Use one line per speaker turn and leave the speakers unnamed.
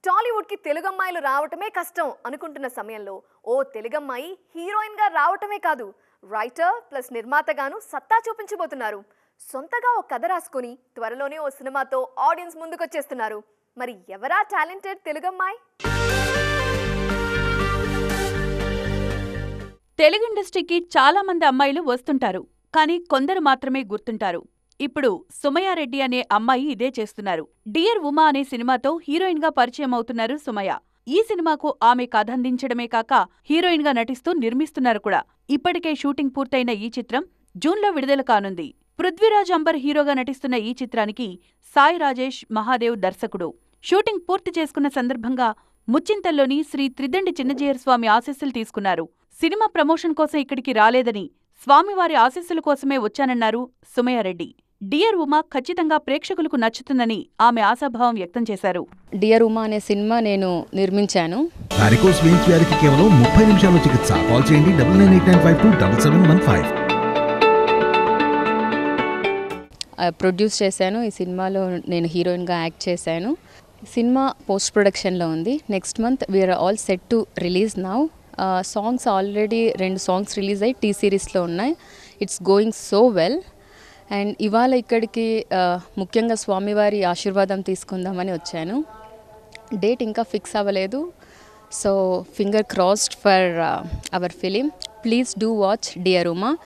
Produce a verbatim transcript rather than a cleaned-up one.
టాలీవుడ్ కి తెలుగు అమ్మాయిలు రావటమే కష్టం అనుకుంటున్న సమయంలో ఓ తెలుగు అమ్మాయి హీరోయిన్ గా రావటమే కాదు రైటర్ ప్లస్ నిర్మాతగాను సత్తా చూపించబోతున్నారు. సొంతగా ఓ కథ రాసుకొని త్వరలోనే ఓ సినిమాతో ఆడియన్స్ ముందుకొచ్చేస్తున్నారు. మరి ఎవరా టాలెంటెడ్ తెలుగు అమ్మాయి?
తెలుగు ఇండస్ట్రీకి చాలా మంది అమ్మాయిలు వస్తుంటారు, కానీ కొందరు మాత్రమే గుర్తుంటారు. ఇప్పుడు సుమయ రెడ్డి అనే అమ్మాయి ఇదే చేస్తున్నారు. డియర్ ఉమా అనే సినిమాతో హీరోయిన్ గా పరిచయం అవుతున్నారు సుమయ. ఈ సినిమాకు ఆమె కథ అందించడమే కాక హీరోయిన్ గా నటిస్తూ నిర్మిస్తున్నారు కూడా. ఇప్పటికే షూటింగ్ పూర్తయిన ఈ చిత్రం జూన్లో విడుదల కానుంది. పృథ్వీరాజ్ అంబర్ హీరోగా నటిస్తున్న ఈ చిత్రానికి సాయి రాజేష్ మహాదేవ్ దర్శకుడు. షూటింగ్ పూర్తి చేసుకున్న సందర్భంగా ముచ్చింతల్లోని శ్రీ త్రిదండి చిన్నజీయర్ స్వామి ఆశీస్సులు తీసుకున్నారు. సినిమా ప్రమోషన్ కోసం ఇక్కడికి రాలేదని, స్వామివారి ఆశీస్సుల కోసమే వచ్చానన్నారు సుమయారెడ్డి. డియర్ ఉమా ఖచ్చితంగా ప్రేక్షకులకు నచ్చుతుందని ఆమె ఆశాభావం వ్యక్తం చేశారు.
డియర్ ఉమా అనే సినిమా నేను నిర్మించాను.
వారికోస్ వెయిన్స్ వ్యాధికి కేవలం ముప్పై నిమిషాల చికిత్స. కాల్ చేయండి double nine eight nine five two double seven one five.
Produce చేశాను. ఈ సినిమాలో నేను హీరోయిన్గా యాక్ట్ చేశాను. సినిమా పోస్ట్ ప్రొడక్షన్లో ఉంది. Next month we're all set to release now. Songs already రెండు సాంగ్స్ రిలీజ్ అయ్యి టీ సిరీస్లో ఉన్నాయి. It's going so well. And ఇవాళ ఇక్కడికి ముఖ్యంగా స్వామివారి ఆశీర్వాదం తీసుకుందామని వచ్చాను. డేట్ ఇంకా ఫిక్స్ అవ్వలేదు. So finger crossed for our film. Please do watch Dear Uma.